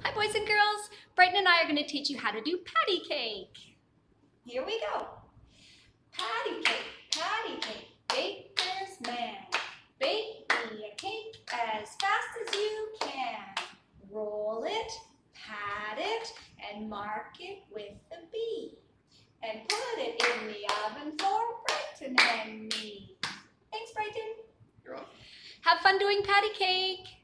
Hi boys and girls, Brighton and I are going to teach you how to do patty cake. Here we go. Patty cake, baker's man. Bake me a cake as fast as you can. Roll it, pat it, and mark it with a B. And put it in the oven for Brighton and me. Thanks, Brighton. You're welcome. Have fun doing patty cake.